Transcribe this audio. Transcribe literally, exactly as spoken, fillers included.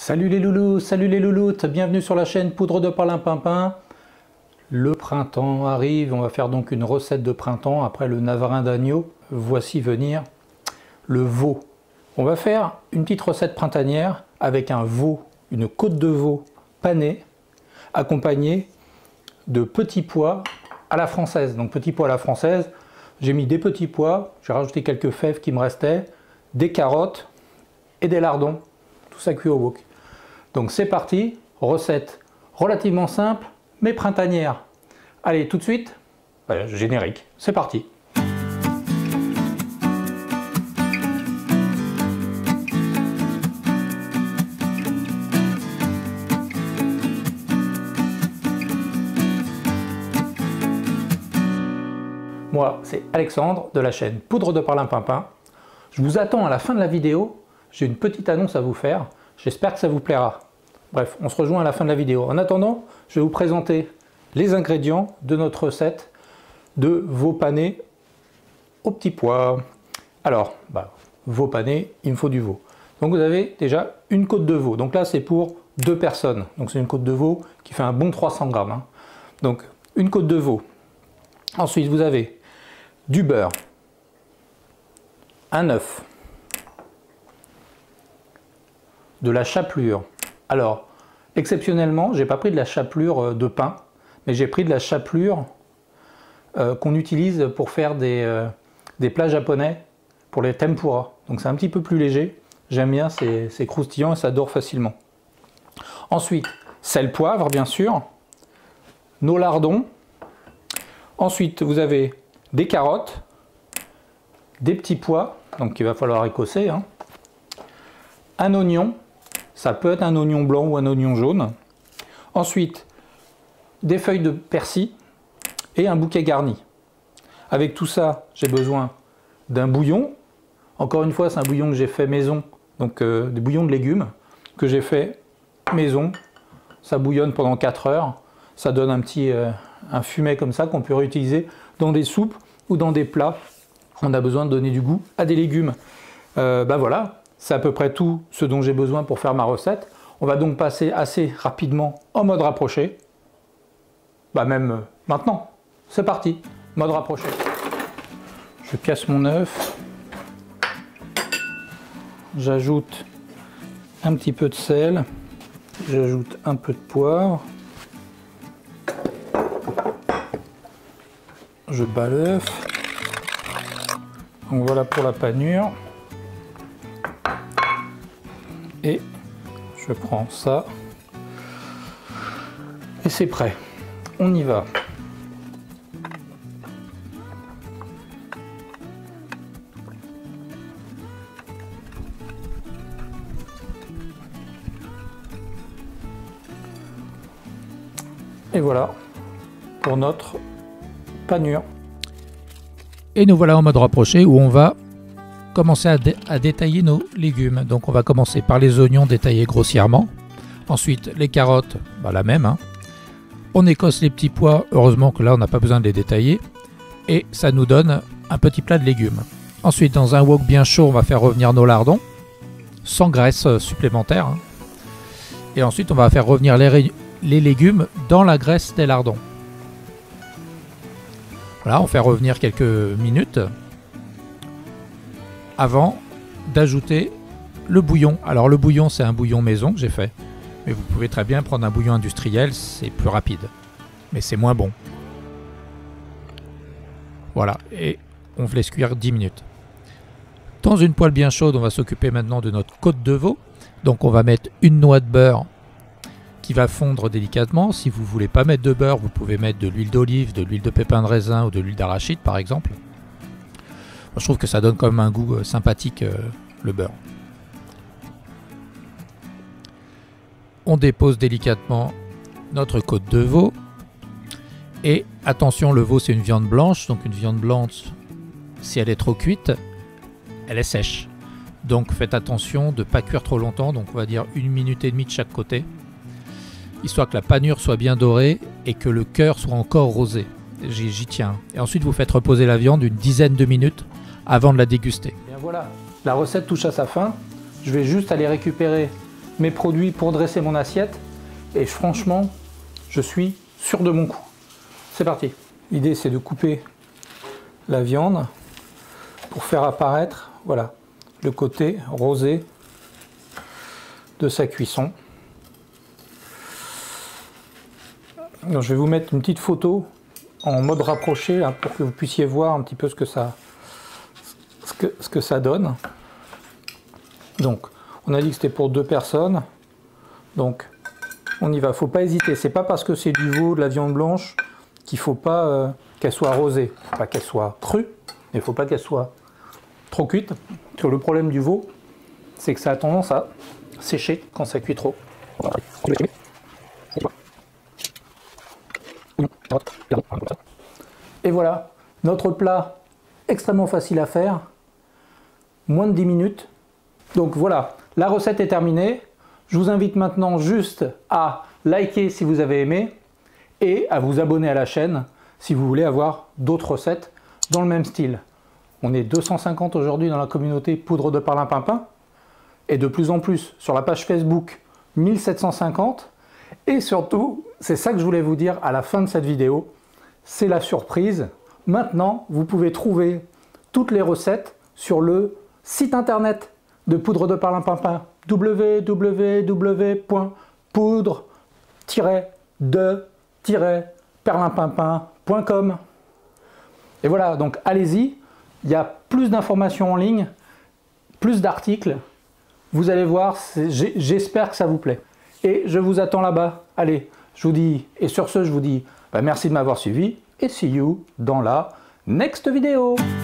Salut les loulous, salut les louloutes, bienvenue sur la chaîne Poudre de Perlimpinpin. Le printemps arrive, on va faire donc une recette de printemps après le navarin d'agneau. Voici venir le veau. On va faire une petite recette printanière avec un veau, une côte de veau panée, accompagnée de petits pois à la française. Donc petits pois à la française, j'ai mis des petits pois, j'ai rajouté quelques fèves qui me restaient, des carottes et des lardons. Tout ça cuit au wok. Donc c'est parti, recette relativement simple mais printanière. Allez, tout de suite, voilà, générique, c'est parti. Moi, c'est Alexandre de la chaîne Poudre de Perlimpinpin. Je vous attends à la fin de la vidéo. J'ai une petite annonce à vous faire. J'espère que ça vous plaira. Bref, on se rejoint à la fin de la vidéo. En attendant, je vais vous présenter les ingrédients de notre recette de veau pané aux petits pois. Alors, bah, veau pané, il me faut du veau. Donc vous avez déjà une côte de veau. Donc là, c'est pour deux personnes. Donc c'est une côte de veau qui fait un bon trois cents grammes. Hein. Donc une côte de veau. Ensuite, vous avez du beurre, un œuf, de la chapelure. Alors, exceptionnellement, j'ai pas pris de la chapelure de pain, mais j'ai pris de la chapelure euh, qu'on utilise pour faire des, euh, des plats japonais, pour les tempura. Donc c'est un petit peu plus léger. J'aime bien, c'est croustillant et ça dore facilement. Ensuite, sel, poivre, bien sûr. Nos lardons. Ensuite, vous avez des carottes, des petits pois, donc il va falloir écosser, hein. Un oignon, ça peut être un oignon blanc ou un oignon jaune. Ensuite, des feuilles de persil et un bouquet garni. Avec tout ça, j'ai besoin d'un bouillon. Encore une fois, c'est un bouillon que j'ai fait maison, donc euh, des bouillons de légumes que j'ai fait maison. Ça bouillonne pendant quatre heures. Ça donne un petit euh, un fumet comme ça qu'on peut réutiliser dans des soupes ou dans des plats. On a besoin de donner du goût à des légumes. Euh, ben voilà, c'est à peu près tout ce dont j'ai besoin pour faire ma recette. On va donc passer assez rapidement en mode rapproché. Bah même euh, maintenant, c'est parti, mode rapproché. Je casse mon œuf. J'ajoute un petit peu de sel. J'ajoute un peu de poivre. Je bats l'œuf. Donc voilà pour la panure. Et je prends ça. Et c'est prêt. On y va. Et voilà pour notre panure. Et nous voilà en mode rapproché où on va commencer à, dé à détailler nos légumes. Donc on va commencer par les oignons détaillés grossièrement. Ensuite les carottes, bah, la même. Hein. On écosse les petits pois, heureusement que là on n'a pas besoin de les détailler. Et ça nous donne un petit plat de légumes. Ensuite dans un wok bien chaud, on va faire revenir nos lardons, sans graisse supplémentaire. Hein. Et ensuite on va faire revenir les, les légumes dans la graisse des lardons. Voilà, on fait revenir quelques minutes avant d'ajouter le bouillon. Alors le bouillon, c'est un bouillon maison que j'ai fait. Mais vous pouvez très bien prendre un bouillon industriel, c'est plus rapide. Mais c'est moins bon. Voilà, et on laisse cuire dix minutes. Dans une poêle bien chaude, on va s'occuper maintenant de notre côte de veau. Donc on va mettre une noix de beurre qui va fondre délicatement. Si vous ne voulez pas mettre de beurre, vous pouvez mettre de l'huile d'olive, de l'huile de pépin de raisin ou de l'huile d'arachide par exemple. Moi, je trouve que ça donne quand même un goût euh, sympathique, euh, le beurre. On dépose délicatement notre côte de veau. Et attention, le veau c'est une viande blanche, donc une viande blanche, si elle est trop cuite, elle est sèche. Donc faites attention de ne pas cuire trop longtemps, donc on va dire une minute et demie de chaque côté. Histoire que la panure soit bien dorée et que le cœur soit encore rosé. J'y tiens. Et ensuite, vous faites reposer la viande une dizaine de minutes avant de la déguster. Bien voilà, la recette touche à sa fin. Je vais juste aller récupérer mes produits pour dresser mon assiette. Et franchement, je suis sûr de mon coup. C'est parti. L'idée, c'est de couper la viande pour faire apparaître, voilà, le côté rosé de sa cuisson. Donc, je vais vous mettre une petite photo en mode rapproché là, pour que vous puissiez voir un petit peu ce que ça, ce que, ce que ça donne. Donc, on a dit que c'était pour deux personnes. Donc, on y va. Faut pas hésiter. C'est pas parce que c'est du veau, de la viande blanche, qu'il faut pas euh, qu'elle soit rosée. Faut pas qu'elle soit crue, mais il faut pas qu'elle soit trop cuite. Parce que le problème du veau, c'est que ça a tendance à sécher quand ça cuit trop. Et voilà, notre plat extrêmement facile à faire, moins de dix minutes. Donc voilà, la recette est terminée. Je vous invite maintenant juste à liker si vous avez aimé et à vous abonner à la chaîne si vous voulez avoir d'autres recettes dans le même style. On est deux cent cinquante aujourd'hui dans la communauté Poudre de Perlimpinpin et de plus en plus sur la page Facebook mille sept cent cinquante. Et surtout, c'est ça que je voulais vous dire à la fin de cette vidéo, c'est la surprise. Maintenant, vous pouvez trouver toutes les recettes sur le site internet de Poudre de Perlimpinpin, w w w point poudre tiret de tiret perlimpinpin point com. Et voilà, donc allez-y, il y a plus d'informations en ligne, plus d'articles. Vous allez voir, j'espère que ça vous plaît. Et je vous attends là-bas. Allez, je vous dis, et sur ce, je vous dis bah, merci de m'avoir suivi et see you dans la next vidéo.